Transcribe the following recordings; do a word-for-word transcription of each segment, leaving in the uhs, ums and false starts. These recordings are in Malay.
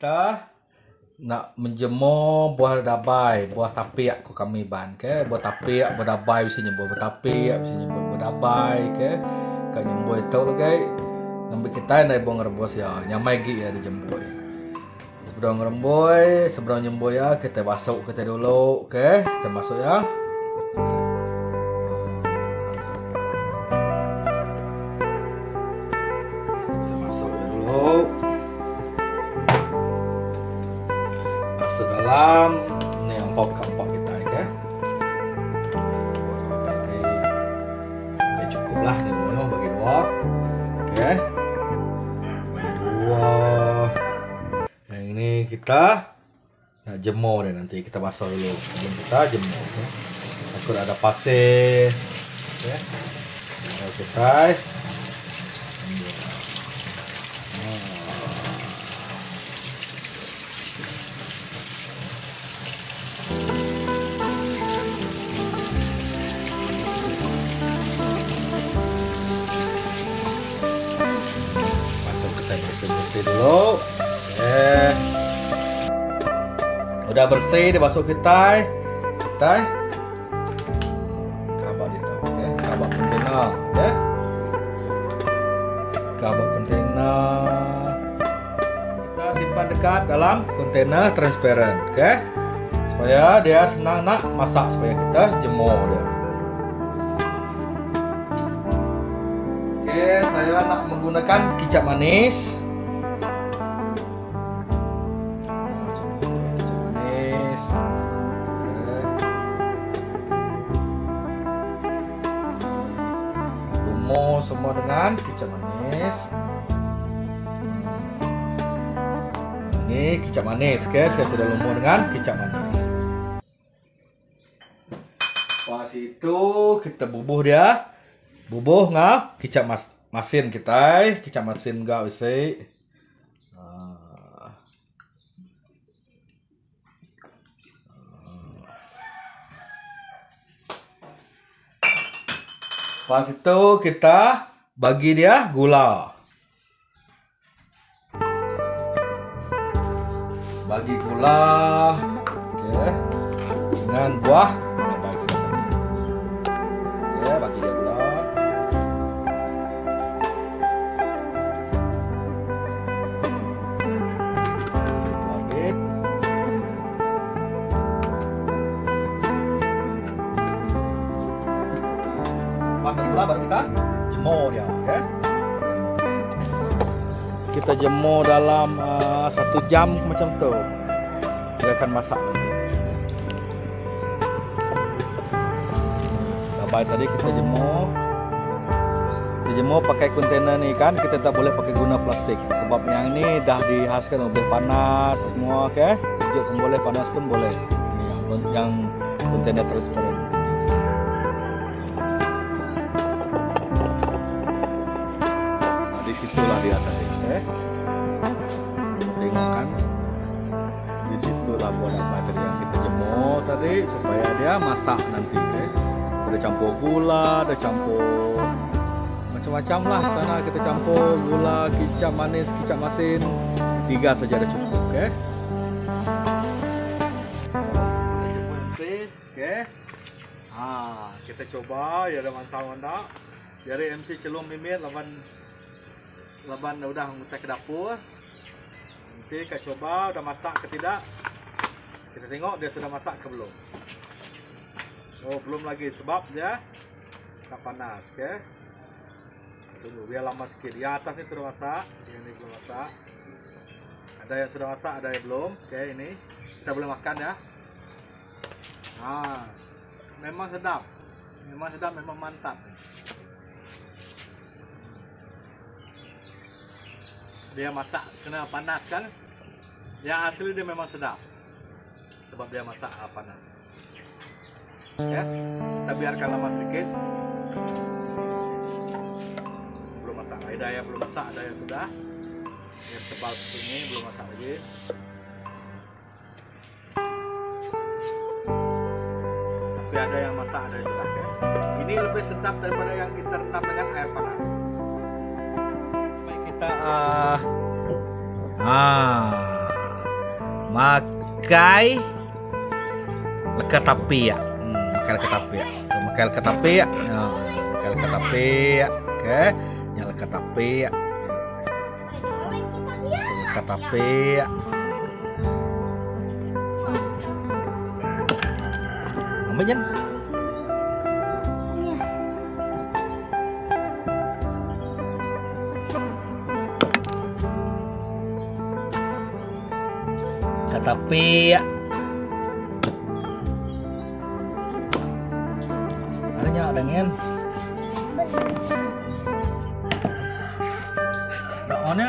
kita nak menjemur buah dabai, buah tapiak ko kami ban ke, buah tapiak, buah dabai bisa nyebur buah tapiak, bisa nyebur buah dabai ke. Kak nyembur itu lagi. Ngambil kita nak buang rebus ya, nyamai gi ya dijembur. Sebelum ngeremboi, sebelum nyembur ya, kita masuk kita dulu, oke? Kita masuk ya. Kita masuk ya dulu. Masuk dalam ini yang pok-pok kita ya. Oke. Oke, cukuplah nih mau bagi dua. Oke. Bagi dua. Yang ini kita nak jemur nih, nanti kita masuk dulu. Sebelum kita jemur ya. Takut ada pasir. Oke. Kalau kita bersih dulu. Oke. Udah bersih, dimasuk kita. Kita kabak itu, oke. Kabak kontainer, oke. Kabak kontainer. Kita simpan dekat dalam kontainer transparan, oke. Supaya dia senang nak masak, supaya kita jemur dia. Oke, saya nak menggunakan kicap manis. Semua dengan kicap manis. Nah, ini kicap manis, oke. Saya sudah lumur dengan kicap manis. Pas itu kita bubuh dia, bubuh ngah kicap mas masin kita, kicap masin enggak usai. Pas itu kita bagi dia gula. Bagi gula, oke, dengan buah dabai kita tadi. Oke, bagi dia gula. Masukin. Masuk gula baru kita jemur ya, oke? Kita jemur dalam uh, satu jam macam tu. Dia akan masak nanti. Dabai tadi kita jemur. Kita jemur pakai kontainer ni kan, kita tak boleh pakai guna plastik. Sebab yang ni dah dihaskan lebih panas semua, oke? Sejuk pun boleh, panas pun boleh. Ini yang yang kontainer transparan. Disitulah dia tadi, eh? Tengok kan? Disitulah buah dabai tadi yang kita jemur tadi supaya dia masak nanti, eh? Ada campur gula, ada campur macam-macam lah. Sana kita campur gula, kicap manis, kicap masin, tiga saja dah cukup, okay? Oke. Ah, kita coba ya ada masalah ndak? Dari M C celung mimit lawan Laban udah ngutai ke dapur. Mesti kita coba udah masak ke tidak. Kita tengok dia sudah masak ke belum. Oh, belum lagi sebab dia tak panas, oke. Okay? Tunggu biar lama sikit. Yang atas ini sudah masak, yang ini belum masak. Ada yang sudah masak, ada yang belum. Oke, okay, ini kita boleh makan ya. Ah, memang sedap. Memang sedap, memang mantap. Dia masak kena panas kan, yang asli dia memang sedap sebab dia masak panas. Ya, kita biarkan lama sedikit. Belum masak, ada yang belum masak, ada yang sudah. Yang tebal seperti ini belum masak lagi. Tapi ada yang masak, ada yang sudah. Ya. Ini lebih sedap daripada yang kita rendam dengan air panas. Baik kita uh, ah Makai leka tapi ya. Hmm, makai leka tapi ya. Tuh, makai leka tapi ya. Nah, makai leka tapi ya. Oke, yang leka tapi ya. Tuh, leka tapi ya. Ambil jen. Tapi ya adanya dengan daunnya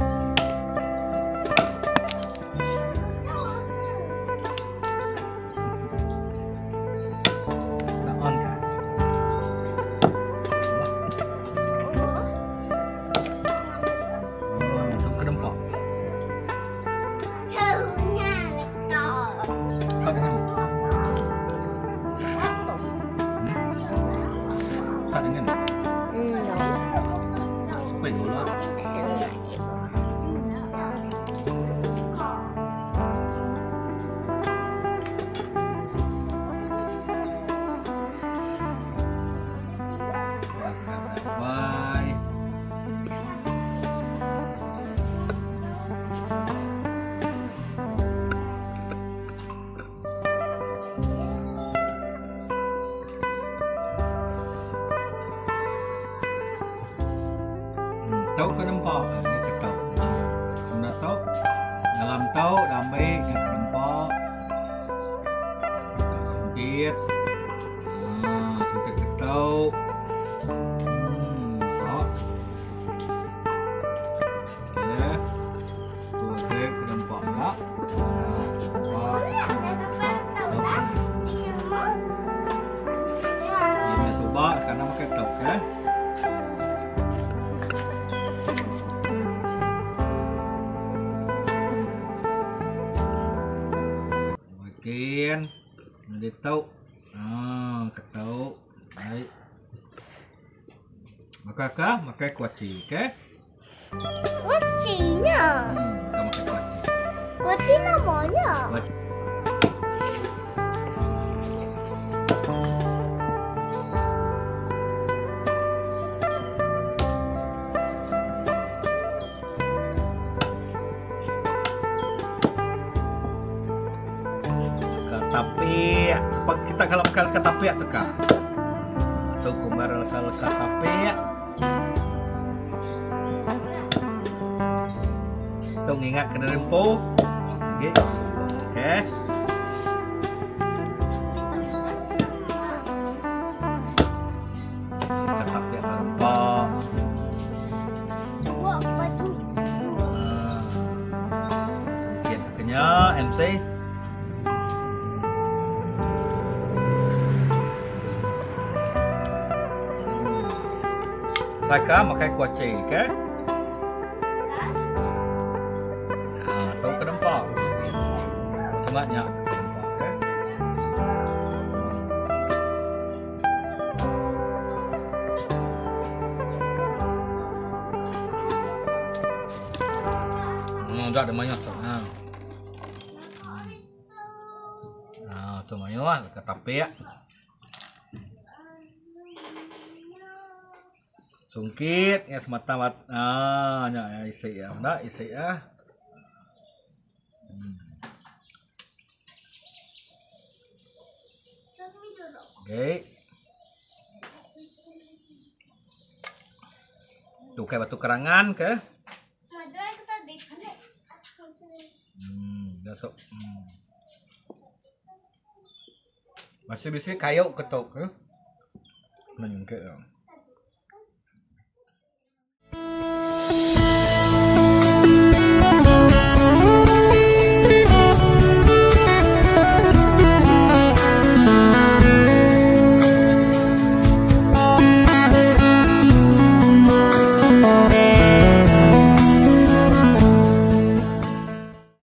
daun kan untuk kedempok tak dengan supaya gula bye. Tau ke nampak ni ke tau. Sudah tau dalam tau damai yang ke nampak. Tak sungkit. Ah, sungkit ke tau. Hmm, tau. Okey. Tu okey ke nampak tak? Nampak. Ini subak karena makan tau ke. Makin nanti tahu ah ketau baik maka kah makai kuaci ke kuacinya hmm, kita makai kuaci kuaci namanya kuaci. Tapi sepak kita kalau makan katapi tuh kak atau kumbar kalau katapi tuh ingat kena rempo oke oke katapi atau rempo wah baju sedikit akhirnya M C Saka makai kuaci ke? Nah, tahu ke nampak. Tengahnya ke nampak ke? Hmm, dah ada banyak tu. Ha. Nah, tu banyak ke tapi ya. Sungkit ya semata-mata ah nya isi ya nak isi ya hmm. Oke tuh kayak batu kerangan ke hmm datuk hmm. Masih bisa kayu ketok ke menyungkit ya.